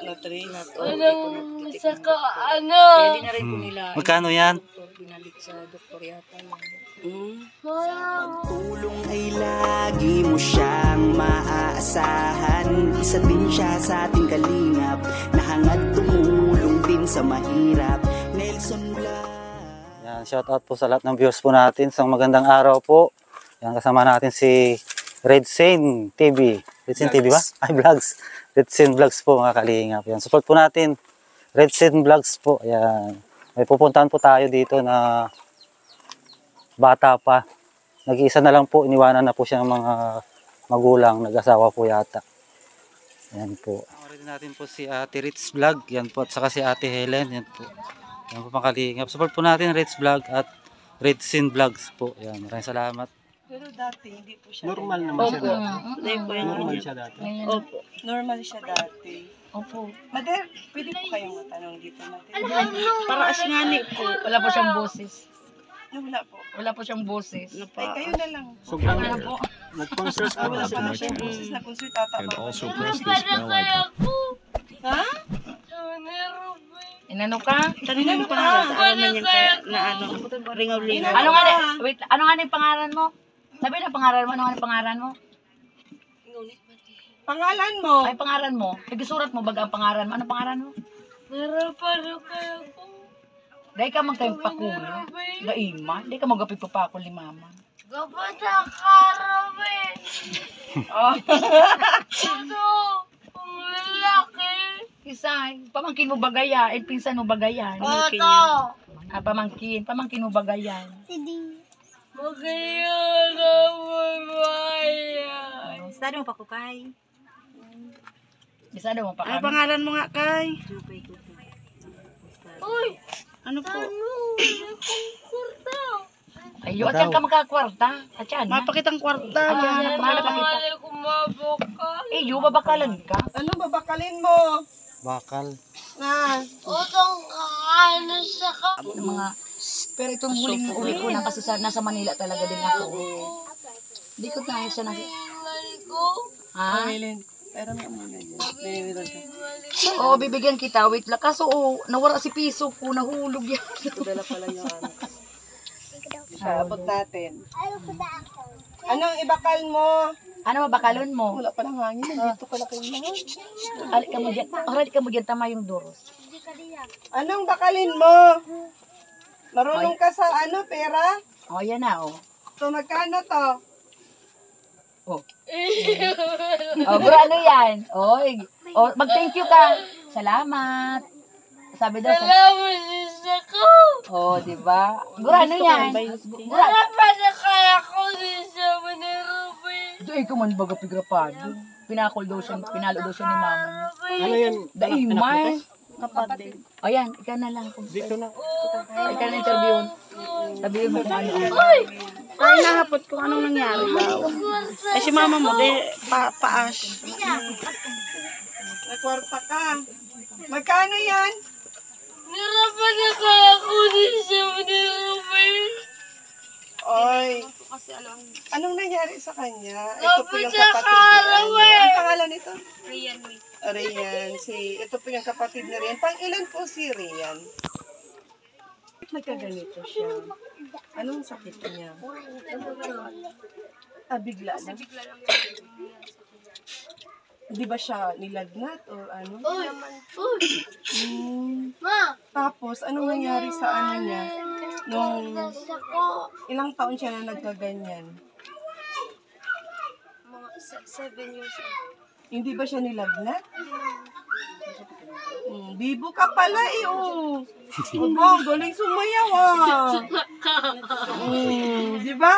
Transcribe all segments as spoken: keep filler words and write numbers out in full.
na three na to. Anong saka ano? Kaya di na rin po nila. Magkano yan? Binalik sa doktor yata yan. Tulong ay lagi mo siyang maaasahan. Isa din siya sa ating kalingap, na hangad tumulong din sa mahirap. Nelson Blas. Yan, shout out po sa lahat ng viewers po natin. Isang magandang araw po. Yan, kasama natin si Red Saint T V. Red Saint T V ba? Ay, vlogs. Red Saint Vlogs po mga kalingap. Yan, support po natin. Red Saint Vlogs po. Yan. May pupuntahan po tayo dito na bata pa. Nag-iisa na lang po. Iniwanan na po siyang mga magulang. Nag-asawa po yata. Yan po. Ready natin po si Ate Ritz Vlog. Yan po. At saka si Ate Helen. Yan po. Yan po mga kalingap. Support po natin Ritz Vlog at Red Saint Vlogs po. Yan. Maraming salamat. Pero dati, hindi po siya. Normal naman siya dati. Hindi po yan. Normal siya dati. Opo. Normal siya dati. Opo. Mother, pwede po kayong matanong dito natin. Para asingani po. Wala po siyang boses. No, wala po. Wala po siyang boses. Ay, kayo na lang. Sobrang Wala po. nag-consult Ah, ka wala ba pa sa na siya boses na consult tata. And also press this bell icon. Ha? Inano ka? Kanina yung pangalan. Alam niya kaya na ano. Ringaw-lingaw. Ano nga ni, wait, ano nga ni pangalan mo? Sabi na pangalan mo, ano nga ni pangalan mo? Pangalan mo? Ay, pangalan mo. Nagsurat mo baga ang pangalan mo. Ano pangalan mo? Narapan kaya ko. Dahil ka magtayong pakulo. Gaima. Dahil ka magapit pa pa ako ni mama. Gapat ang karabi. Oh. Ito, ang lalaki. Isay, pamangkin mo bagayan. Eh, pinsan mo bagayan. Oto. Ah, pamangkin. Pamangkin mo bagayan. Magaya na mamaya. Study mo pa ko, Kay. Isa daw mo pa Ano kami. pangalan mo nga, Kay? Uy, Ano po? ano? Nagkukurta. Ay, at yan ka magkakwarta. At yan. Mapakitang kwarta. At yan, mahal pa kita. Mali ko mabaka. Eh, yung babakalan ka. Ano babakalin mo? Bakal. Na. Utong kakaano sa ka. Ng mga, pero itong huling uli ko na kasi sa, nasa Manila talaga din ako. Hindi ko tayo siya nag... Mali ko. Ha? Pamilin. Pero may muna yan. May meron ka. Oo, bibigyan kita. Wait lang. Kaso, oh, nawara si piso ko. Nahulog yan. Dala pala yung ano. Sabot natin. Anong ibakal mo? Ano babakalon mo? Wala palang hangin. Nandito pala kayo na. Alit ka mo dyan. Oh, alit ka mo dyan. Tama yung doros. Anong bakalin mo? Marunong ka sa ano, pera? Oh, yan na, oh. So, magkano to? Oh. Oh, bro, ano yan? Oy. Oh, mag-thank you ka. Salamat. Sabi daw, sa... Salamat sa ko. Oh, di ba? Bro, ano yan? Bro, Narapan na kaya ko sa manirabi. ito ikaw man baga pigrapado. Pinakol daw siya, pinalo daw siya ni mama niya. Ano yan? Daimay. Kapatid. O yan, ikaw na lang. Dito na. Ikaw na interview. Sabihin mo kung ano. Ay, nahapot kung anong nangyari daw. Ay, si mama mo, de, pa paash. Nagkwarta ka. Magkano yan? Narapan na kaya ko sa manirabi. Oy. Anong nangyari sa kanya? Ito po yung kapatid ni ano. eh. Ang pangalan nito? Riyan mi. Rian. Si, ito po yung kapatid ni Rian. Pang ilan po si Rian? Nagkaganito siya. Anong sakit niya? Ah, bigla na. Bigla lang Di ba siya nilagnat or ano? Uy, uy. Hmm. Ma. Tapos, anong nangyari sa ano niya? Nung Sa ko. ilang taon siya na nagkaganyan? Mga se- seven years old. Hindi ba siya nilagnat? Hmm, bibo ka pala eh, oh. Obo, galing sumayaw ah. Hmm, di ba?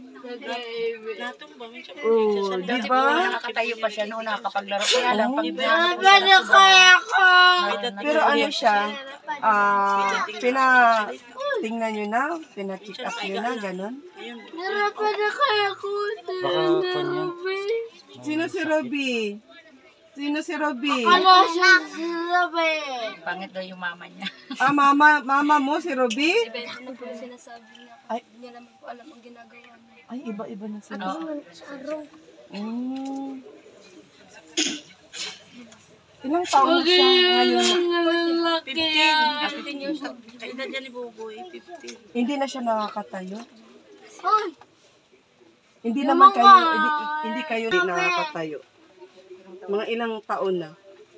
Oh, di ba? Nakatayo pa siya noon, nakapaglaro. Kaya lang, pag Narapan na kaya ko. Pero ano siya, ah, pina, tingnan nyo na, pina-check up nyo na, ganun. Narapan na kaya ko sa manirabi. Sino si Robby? Sino si Robby? Ano siya sinabi? pangit daw yung mama niya. Ah, mama, mama mo si Robby? Ano po yung sinasabi niya? Ay. Hindi naman po alam ang ginagawa niya. Ay, iba-iba na sila. Oo. Sa araw. Mm. Ilang taon na siya ngayon? Lalaki. fifteen years old. Kaedad yan ni Buboy, fifteen. Hindi na siya nakakatayo? Ay, Hindi naman kayo, hindi, hindi kayo din nakakatayo. Mga ilang taon na?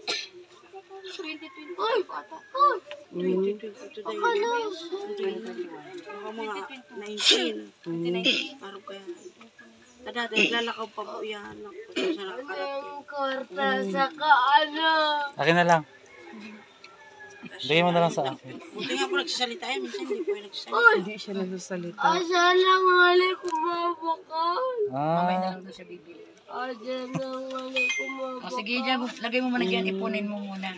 ay, ay. Mm. Akala. Baka mga nineteen. Parang kaya. Kada dahil lalakaw pa po yan. Sa nakakarating. Ang kwarta sa kaano. Akin na lang. Bigay mo na lang sa akin. Buti nga po nagsasalita yan. Minsan hindi po yung nagsasalita. Hindi siya nagsasalita. Asa lang mali kumabakal. Mamaya na Ah, lang doon siya bibili. Asa lang mali O kumabakal. sige, dyan, lagay mo muna dyan, ipunin mo muna.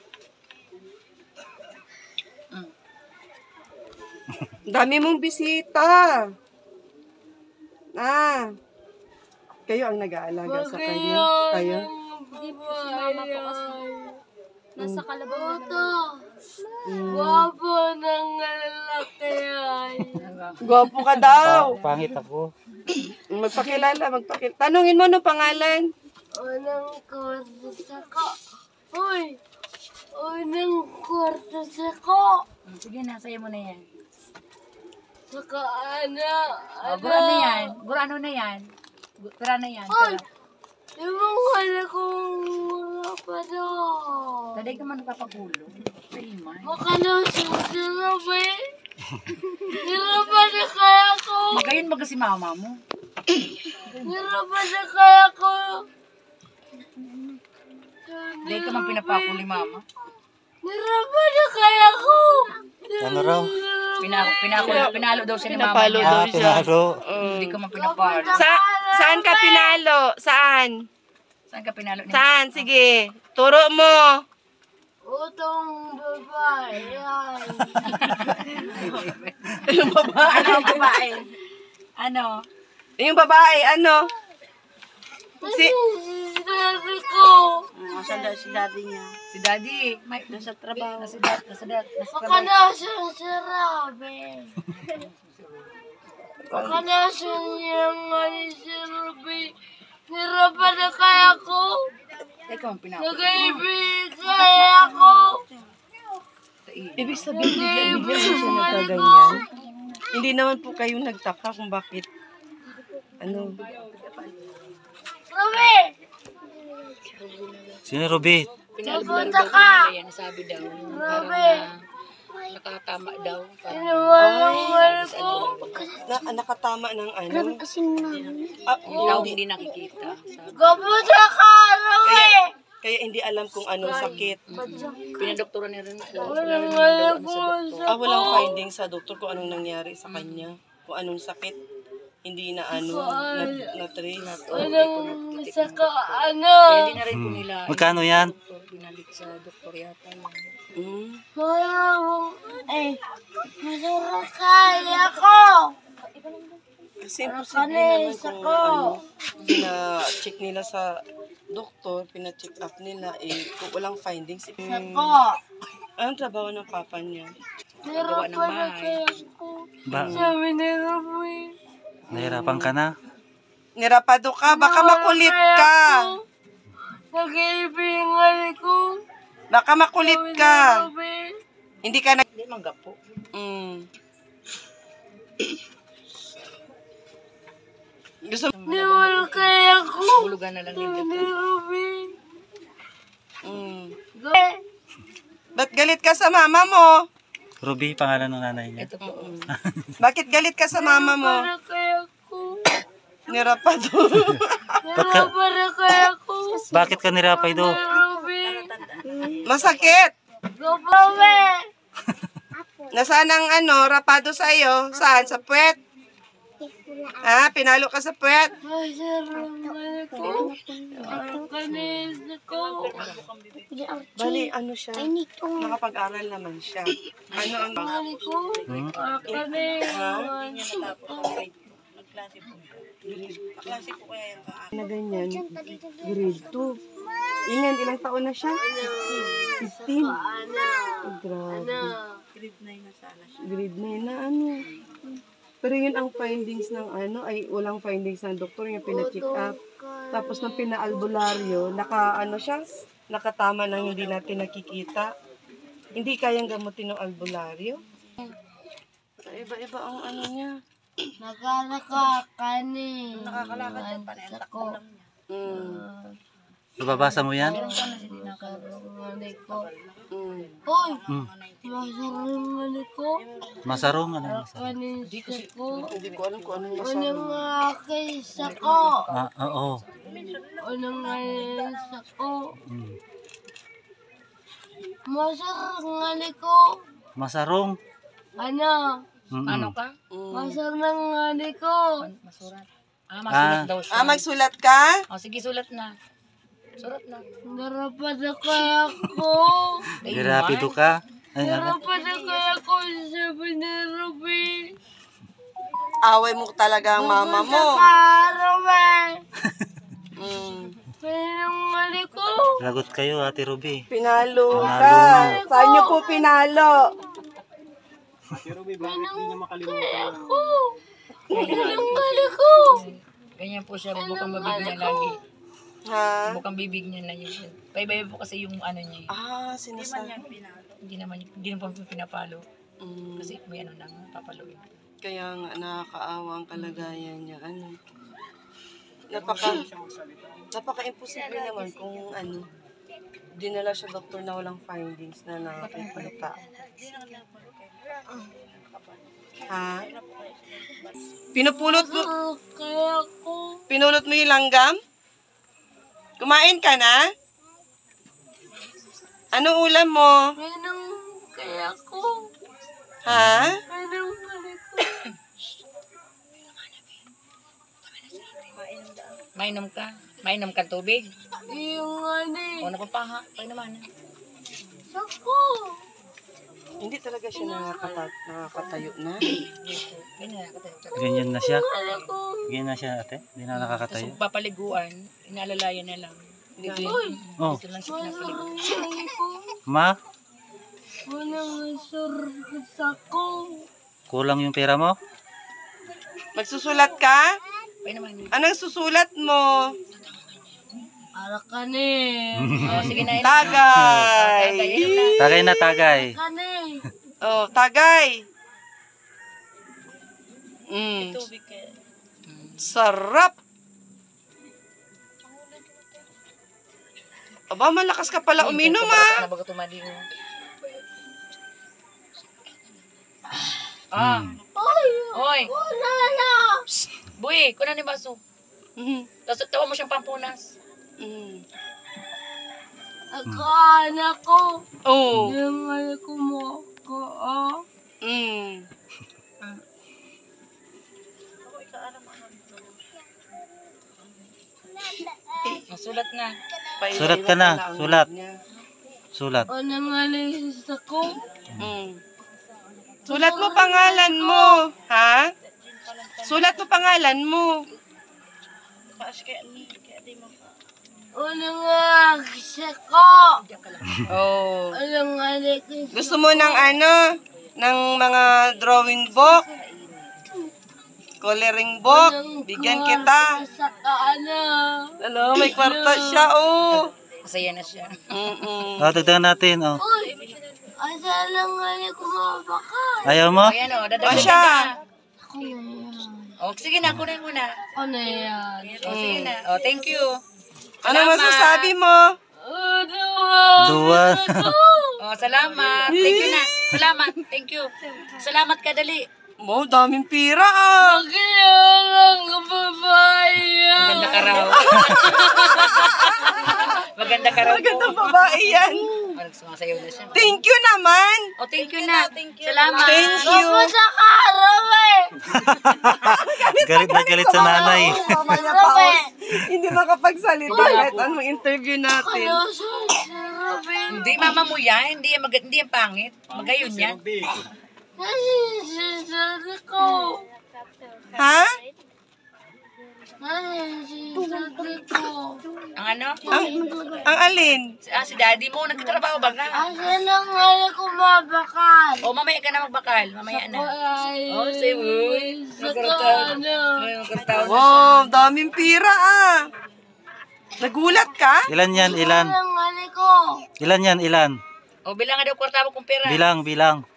Dami mong bisita. Ah. Kayo ang nag-aalaga sa kanya. Kayo? Nasa kalabaw to. Wapo ng lalaki ay. Gwapo ka daw. pa- pangit ako. Magpakilala, magpakilala. Tanungin mo no pangalan. Unang kwarto sa ko. Uy! Unang kwarto sa ko. Sige na, sayo mo na yan. Saka ana. O, gurano yan? Gurano na yan? Gu- Tara na yan. Ay! Tara. Yung wala kong mga pa do. Taday ka man napapagulo. Paimay. Baka na susunod eh. Nirapan na kaya ko. Magayon mag si mama mo. Nirapan na kaya ko. Taday ka man pinapako ni mama. Nirapan na kaya ko. Ano raw? Pinako, pinako, pinalo daw siya ni mama Pinapalo niya. daw Ah, pinaro. Hindi ka man pinapalo. Sa saan ka pinalo? Saan? Saan ka pinalo ni Saan? Sige. Turo mo. Utong babae yan. Yung babae. Ano ang babae? Ano? Yung babae, ano? Si Sabi ko. Asan daw si daddy niya. Si daddy. May, Nasa trabaho. nasa dad, nasa dad, nasa Baka trabaho. na siya sarabi. Baka na siya niyang ali si Ruby. Nirapan na kaya ko. Taday ka man pinako. Nag-ibig kaya ko. ibig sabihin, bigla-bigla mo siya nagkaganyan. Hindi naman po kayo nagtaka kung bakit. Ano? Ruby! Sino Ruby? Pinalabularo Napunta daw ka. nila yan. Sabi daw. Ruby! Parang na, nakatama daw. Parang Inuwalang ko. Na, nakatama ng ano? Ah, hindi daw hindi nakikita. Sabi. Kapunta ka, Ruby! kaya hindi alam kung anong sakit. Pinadoktoran ni rin ko. Wala rin naman daw ano sa doktor. Ah, walang finding sa doktor kung anong nangyari sa kanya. Kung anong sakit. Hindi na ano, na, na-trace. Anong isa ka, Kaya ano? di na rin po nila. Magkano yan? Doktor, binalik sa doktor yata yan. Mm. Maraming, eh, masarap kaya ko. Kasi imposible naman kung ano, pina-check nila sa doktor, pina-check up nila, eh, kung walang findings. Eh, Ko. anong trabaho ng papa niya? Gawa Nirapan ng na bahay. kaya ko. Ba, Sabi ni Ruby. nahirapan ka na? Nirapado ka, baka makulit ka. Nag-ibingan ko. Baka makulit ka. Ruby. Hindi ka nag... Hindi manggapo. Mm. Gusto Niwal kaya ko. Bulugan na lang Sabi nila. ni Ruby. mm. Go. Ba't galit ka sa mama mo? Ruby, pangalan ng nanay niya. Ito po. Bakit galit ka sa mama mo? Para kaya ko. Nirapado. Nirapan na kaya ko. Bakit ka nirapay do? Ruby. Masakit. Go, Ruby. Nasaan ang ano, rapado sa'yo? Saan? Sa puwet? Ah, pinalo ka sa puwet? Ay, salamat ko. Ang kanis ko. Bali, ano siya? Nakapag-aral naman siya. Ano ang... Mali ko. Hmm? Ang kanis. Nagklase po. Klase po kaya yan. Na ganyan, grade two. Ilan, ilang taon na siya? fifteen. Ana. Oh, grabe. Grade nine na sana siya. Grade nine na ano. Pero yun ang findings ng ano, ay walang findings ng doktor, yung pina-check up. Tapos nung pina-albularyo, naka ano siya, nakatama ng hindi natin nakikita. Hindi kayang gamutin ng albularyo. Iba-iba ang ano niya. Nakalakakani. Nakakalakad ako. Mm. Nababasa mo yan? Nakarungali ko. Mm. Hoy! Mm. Masarungali ko. Masarong? Ano yung masarong? Kanin ko. Hindi ko alam kung anong Unang masarap. akisa ko. Ah, oo. Unang alisa ko. Mm. Masarungali ko. Masarong? Ano? Mm-mm. Ano ka? Mm. Masarungali ko. Masurat. Ah, masulat Ah. daw siya. Ah, magsulat ka? Oh, sige, sulat na. Surat na. Narapat na kaya ko. Di rapido ka? Ay, ano? Narapat na kaya ko. Sabi ni Ruby. Away mo talaga ang mama mo. Nakaraman. Mm. Pinangali ko. Lagot kayo, Ate Ruby. Pinalo Pinalo ka. mo. Saan niyo po pinalo? Ako. Pinangali ko. Ganyan po siya, bukang bibig niya lagi. Ha? Bukang bibig niya na yun. Paiba po kasi yung ano niya. eh. Ah, sinasabi. Hindi naman, hindi naman po pinapalo. Mm. Kasi may ano nang papaluin. Kaya nga, nakakaawa ang kalagayan niya. Ano? Napaka, napaka-imposible naman kung ano, dinala siya doktor na walang findings na nakikita. Ha? Pinupulot mo, Kaya ko. pinulot mo yung langgam? Kumain ka na? Ano ulam mo? Pinang kaya ko. Ha? Pinangali ko. Mainom ka? Mainom ka tubig? Yung ano. O, napapaha. Kaya naman. Ako. Hindi talaga siya nakakata nakakatayo na. Ganyan na. Ganyan. Ganyan na siya. Kaya ko. Ganyan na siya, ate. Hindi na Tapos nakakatayo. kung papaliguan, inaalalayan na lang. Dito, Oh, dito lang siya pinapaligo. Pinangali ko. ma, Walang surprise ako. kulang yung pera mo? Magsusulat ka? Kaya naman. Anong susulat mo? Para kanin. Oh, sige na. Tagay! Tagay na tagay. Kanin. Oh, tagay! Mm. Sarap! Aba, malakas ka pala uminom, ah! Bago tumali mo. Ah. Ay, Oy. wala na. Buy, kuna ni baso. Mm. Tapos tawa mo siyang pampunas. Mm. Akala ko. Oh. Yung ano ko mo ko, ah. Mm. Oh, sulat na. Sulat ka na, sulat. Sulat. O nangalis ako. Mm. Sulat mo pangalan mo, ha? Sulat mo pangalan mo. O nangalis ako. Oh. O nangalis Gusto mo ng ano? Ng mga drawing book? Coloring book? Bigyan kita. sa kaana. Ano, may kwarta siya, oh. Masaya na siya. Mm-mm. Oh, dagdagan natin, oh. Uy, asa nangalis ko mabakal. Ayaw mo? Ayan o, dadagdagan Masya. na. Ako na yan. O, sige na, kunin mo na. Ako na yan. O, sige na. O, thank you. Ano Salamat. masasabi mo? Ano? Dua. O, salamat. Thank you na. Salamat. Thank you. Salamat ka, dali. Mo, daming pira, ah. Kaya lang babae yan. Maganda ka raw. Maganda ka raw po. Magandang babae yan. Parang sumasayaw na siya. Thank you naman. O, thank you na. Salamat. Thank you. Kamusta ka, Robe? Galit na galit sa nanay. Mamaya pa, oh. Hindi makapagsalita kahit anong interview natin. Kamusta si Robe? Hindi, mama mo yan. Hindi yan, mag hindi yan pangit. Magayon yan. Nasisisari ko. Ha? Nasisisari ko. Ang ano? Ang, ang alin? Ah, si daddy mo. Nagtatrabaho ba ka? Asa lang nga ko mabakal. O, mamaya ka na magbakal. Mamaya na. Ay, Oh, say, uy. sa Magkarataon. kaana. Ay, magkarataon na siya. Wow, daming pira, ah. Nagulat ka? Ilan yan, ilan? Ang ali ko. Ilan yan, ilan? O, bilang nga daw kwarta mo kung pera. Bilang, bilang.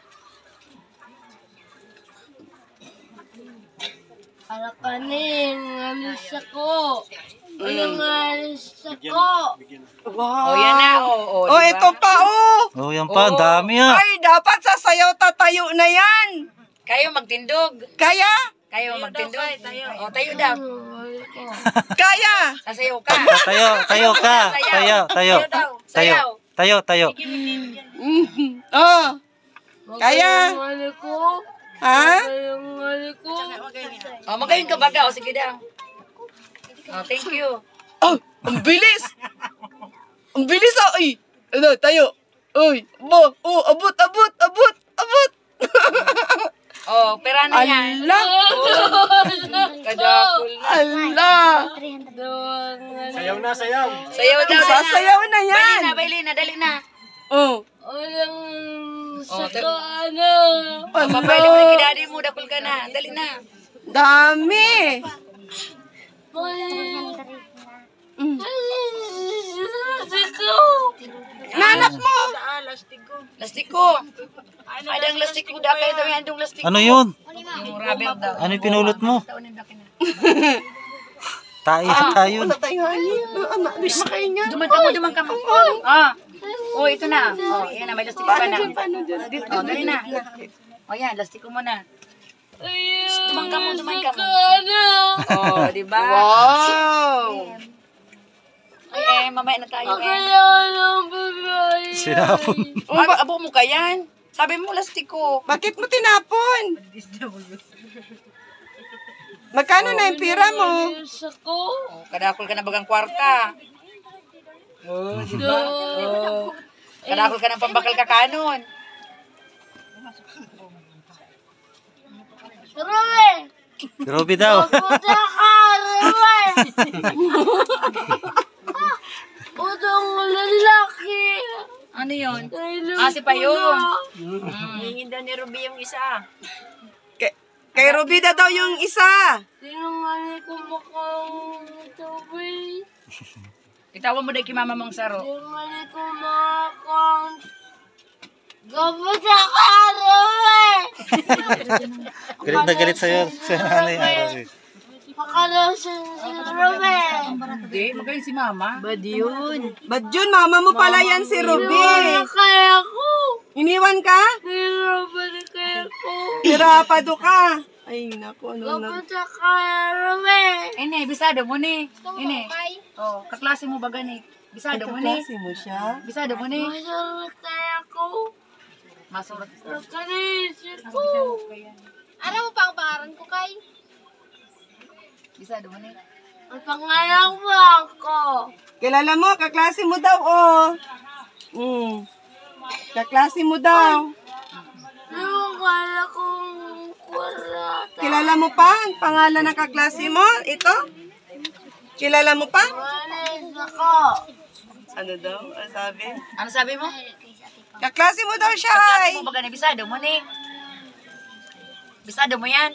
Para kanin, alis ako. Walang alis ako. Wow. O, yan na. O, o, Oh, diba? ito pa, oh. Oh, yan pa, ang dami ah. Ay, dapat sasayaw tatayo na yan. Kayo magtindog. Kaya? Kayo magtindog. O, tayo daw. Ali ko. Kaya? Sasayaw ka. Tayo, tayo ka. Tayo, tayo. daw. Tayo, Sayaw. tayo, tayo. Oh. Kaya? Ang ali ko. Ha? Ang ali ko. O, magayon ka baga. O, sige daw. O, thank you. Oh, ang bilis. Ang bilis, ah. Ay, ano, tayo. Uy, bo, oh, abot, abot, abot, abot. O, pera na yan. Ala, Kadakol na. ala. Sayaw na, sayaw. Sayaw daw. Sasayaw na yan. Bailin na, bailin na. Dali na. Oh, Walang O, saka dali. ano. O, babailin mo na kay daddy mo. Dakol ka na. Dali na. dami. Nanak mo. Lastiko. Adang lastiko. Dakay daw yan. Adong lastiko. Ano yun? Yung rubber daw. Ano yung pinulot mo? Tayo, tayo. Wala tayong hangin. Anak, di makain niya. Duman ka mo, duman ka mo. Ah. Oh, ito na. Oh, yan na. May lastiko pa na. Oh, dali na. Oh, yan. Lastiko mo na. Duman ka mo, duman ka mo. Oh, di ba? Wow. Ay, eh, mamaya na tayo eh. Kaya lang babae. Sinapon. Abo, abo mo ka yan. Sabi mo lastiko. Bakit mo tinapon? Magkano na yung pira mo? Alis ako. Oh, kadakol ka na bagang kwarta. Oh, di ba? Oh. Kadakol ka ng pambakal ka kanon. Ruben! Ruby daw. Puta ka, Ruben! Utong lalaki. Ano yun? Kailan Ah, si Payon. Hingin daw ni Ruby yung isa. Kay, kay Robida daw yung isa. Tinangali ko makang tubig. Itawan mo dahi kay mama mong saro. Tinangali ko makang... Gabuta ka, Ruben! Galit na galit sa'yo. Sa nanay araw. Makalasan si Ruben. Hindi, magaling si mama. Bad yun? Bad yun, mama mo pala yan si Ruby. Iwan kaya ko. Iniwan ka? Niruben kaya ko. Hirapado ka. Ay, naku, ano na. Gabuta ka, Ruben. Ine, bisado mo ni. Ine. Oh, kaklase mo ba gani? Bisado mo ni. Kaklase mo siya. Bisado mo ni. Masarap kaya ko. Masurat. Nakanisip ko. Ano mo pa ang pangaran ko kay? Bisado mo ni. Ang pangalan mo ako. Kilala mo, kaklase mo daw, oh. Mm. Kaklase mo daw. Yung kaya kong kurata. Kilala mo pa ang pangalan ng kaklase mo? Ito? Kilala mo pa? Manis ako. Ano daw? Ano sabi? Ano sabi mo? Kaklase mo daw siya, ay. Kaklase mo ba gani? Bisado mo ni. Bisado mo yan.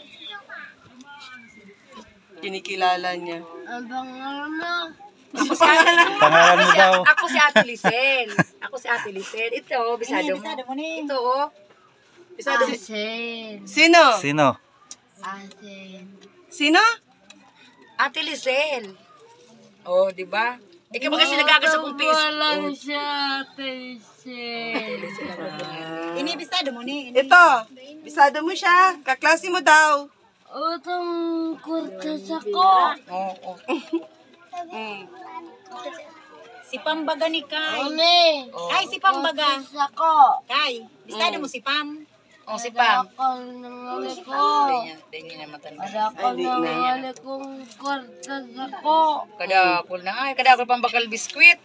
Kinikilala niya. Ang pangalan mo. Ako si Ate, Pangalan mo daw. ako si Ate Lisel. Ako si Ate Lisel. Ito, bisado mo. Ito, oh. Bisado mo. Asin. Sino? Sino? Asin. Sino? Ate Lisel. Oh, di ba? Ikaw ba kasi nagagas sa kong piso? Walang siya, Asin. Inibisado mo ni. Ito. Bisado mo siya. Kaklase mo daw. Utang kurtas ako. Oo, oh, oh. Mm. Si Pambaga ni Kay. Uli. Ay, si Pambaga. Kurtas ako. Kay, bisado mo si Pam. Oh, si Pam. Adakal ng ali ko. Hindi niya, hindi niya na matanda. Adakal ng ali kong kurtas ako. Kadakol na ay, kadakol pang bakal biskwit.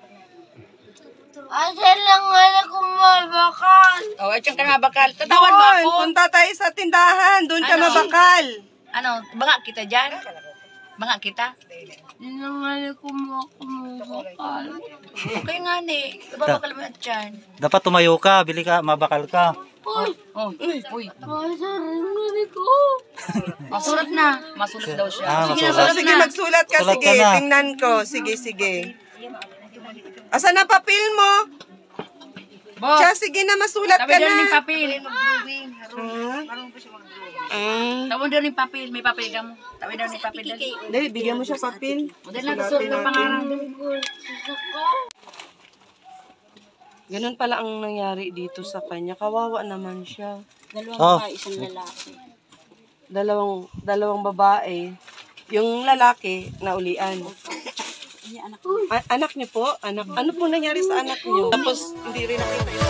Asan lang ali kong mabakal. Oh, at yung ka na bakal. Tatawan mo Doon, ako. punta tayo sa tindahan. Doon ka Ano? mabakal. Ano, banga kita dyan? Banga kita? Dinangali ko mo ako mabakal. Okay nga ni. Babakal mo at dyan. Dapat tumayo ka, bili ka, mabakal ka. Oh, oh, uy. Masarin ko. Masulat na. Masulat daw siya. Ah, Sige na, masulat. sulat Sige, na. magsulat ka. Sulat Sige, ka na. tingnan ko. Sige, sige. Asan na papel mo? Boss, Siya, sige na, masulat tabi ka doon na. yung papel. Mm. Tabi doon yung papel. May papel ka mo. Tabi doon yung papel. Dali. Dali, bigyan mo siya papel. O, dali na. Sulat ka pangalan. Ganun pala ang nangyari dito sa kanya. Kawawa naman siya. Dalawang Oh. babae, isang lalaki. Dalawang, dalawang babae. Yung lalaki, naulian. Ini anak A- anak niyo po? Anak, ano po nangyari sa anak niyo? Tapos, hindi rin nakita yung